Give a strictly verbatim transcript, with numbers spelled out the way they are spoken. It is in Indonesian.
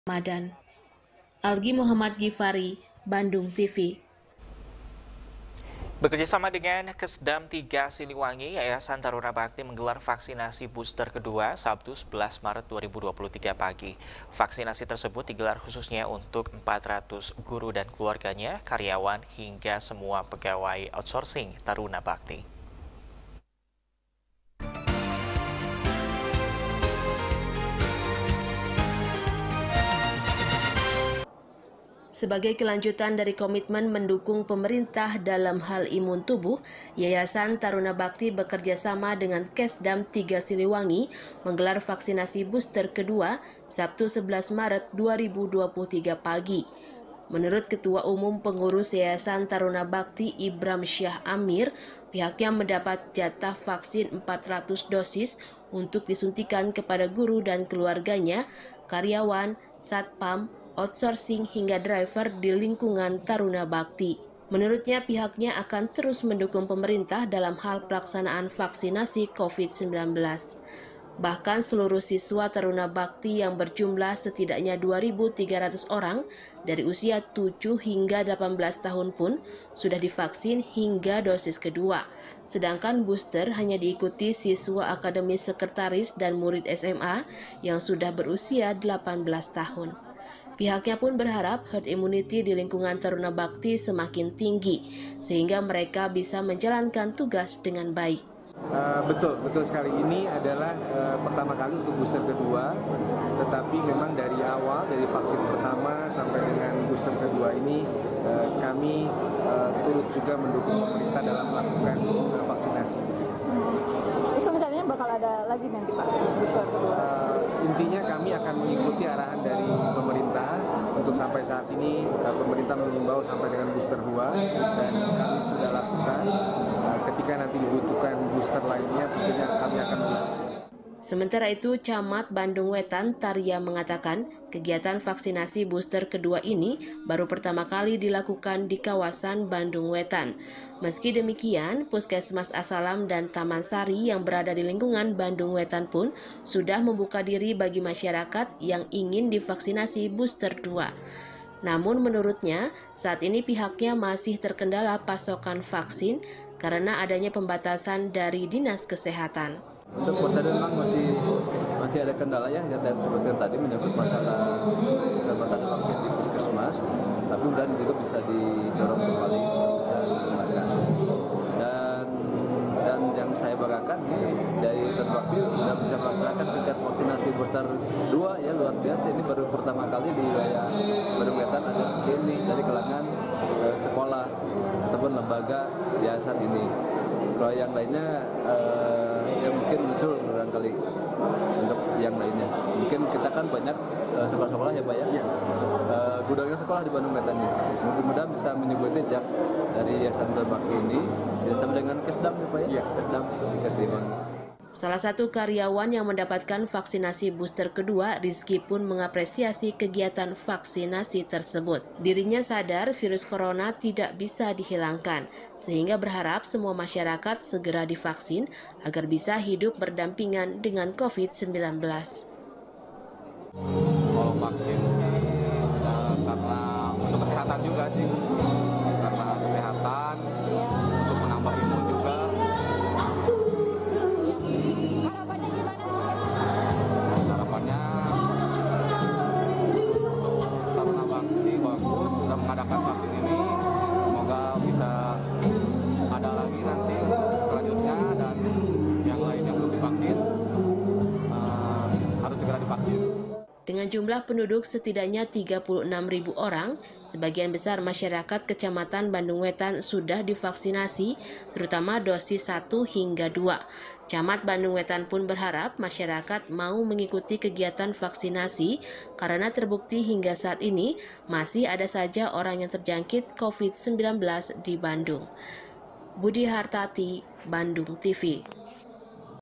Ramadan. Algi Muhammad Gifari, Bandung T V. Bekerjasama dengan Kesdam tiga Siliwangi, Yayasan Taruna Bakti menggelar vaksinasi booster kedua Sabtu sebelas Maret dua ribu dua puluh tiga pagi. Vaksinasi tersebut digelar khususnya untuk empat ratus guru dan keluarganya, karyawan hingga semua pegawai outsourcing Taruna Bakti. Sebagai kelanjutan dari komitmen mendukung pemerintah dalam hal imun tubuh, Yayasan Taruna Bakti bekerja sama dengan Kesdam tiga Siliwangi menggelar vaksinasi booster kedua Sabtu sebelas Maret dua ribu dua puluh tiga pagi. Menurut Ketua Umum Pengurus Yayasan Taruna Bakti Ibram Syah Amir, pihaknya mendapat jatah vaksin empat ratus dosis untuk disuntikan kepada guru dan keluarganya, karyawan, satpam, outsourcing hingga driver di lingkungan Taruna Bakti. Menurutnya pihaknya akan terus mendukung pemerintah dalam hal pelaksanaan vaksinasi covid sembilan belas. Bahkan seluruh siswa Taruna Bakti yang berjumlah setidaknya dua ribu tiga ratus orang dari usia tujuh hingga delapan belas tahun pun sudah divaksin hingga dosis kedua. Sedangkan booster hanya diikuti siswa akademis sekretaris dan murid S M A yang sudah berusia delapan belas tahun. Pihaknya pun berharap herd immunity di lingkungan Taruna Bakti semakin tinggi, sehingga mereka bisa menjalankan tugas dengan baik. Uh, betul, betul sekali. Ini adalah uh, pertama kali untuk booster kedua, tetapi memang dari awal, dari vaksin pertama sampai dengan booster kedua ini, uh, kami uh, turut juga mendukung pemerintah dalam melakukan uh, vaksinasi. Sebenarnya bakal ada lagi nanti Pak booster kedua? Uh, intinya kami akan mengikuti arahan dari pemerintah. Untuk sampai saat ini uh, pemerintah mengimbau sampai dengan booster dua dan kami sudah lakukan. Uh, ketika nanti dibutuhkan booster lainnya, tentunya kami akan melakukan. Sementara itu, Camat Bandung Wetan Tarya mengatakan kegiatan vaksinasi booster kedua ini baru pertama kali dilakukan di kawasan Bandung Wetan. Meski demikian, Puskesmas Asalam dan Taman Sari yang berada di lingkungan Bandung Wetan pun sudah membuka diri bagi masyarakat yang ingin divaksinasi booster dua. Namun menurutnya, saat ini pihaknya masih terkendala pasokan vaksin karena adanya pembatasan dari Dinas Kesehatan. Untuk booster memang masih masih ada kendala ya, yang seperti yang tadi menyangkut masalah pembatasan vaksin di puskesmas, tapi mudah-mudahan itu bisa didorong kembali untuk bisa dilaksanakan. Dan dan yang saya banggakan ini dari Terbakti sudah bisa melaksanakan kegiatan vaksinasi booster dua ya, luar biasa. Ini baru pertama kali di wilayah Bandung Wetan ada ini dari kalangan eh, sekolah ataupun lembaga yayasan ini. Kalau yang lainnya eh, ya mungkin muncul barangkali untuk yang lainnya. Mungkin kita kan banyak uh, sekolah-sekolah ya Pak ya. ya. Uh, gudangnya sekolah di Bandung Wetan ya. Mudah-mudahan bisa mengikuti jejak dari Yayasan Terbakti ini bersama dengan Kesdam ya Pak ya. ya. Kesdam di Siliwangi. Salah satu karyawan yang mendapatkan vaksinasi booster kedua, Rizky pun mengapresiasi kegiatan vaksinasi tersebut. Dirinya sadar virus corona tidak bisa dihilangkan, sehingga berharap semua masyarakat segera divaksin agar bisa hidup berdampingan dengan covid sembilan belas. Kalau vaksin uh, karena untuk kesehatan juga sih, karena kesehatan, untuk menambah imun juga. Mengadakan vaksin ini, semoga bisa ada lagi nanti selanjutnya, dan yang lain yang belum divaksin uh, harus segera divaksin. Dengan jumlah penduduk setidaknya tiga puluh enam ribu orang, sebagian besar masyarakat Kecamatan Bandung Wetan sudah divaksinasi, terutama dosis satu hingga dua. Camat Bandung Wetan pun berharap masyarakat mau mengikuti kegiatan vaksinasi karena terbukti hingga saat ini masih ada saja orang yang terjangkit covid sembilan belas di Bandung. Budi Hartati, Bandung T V.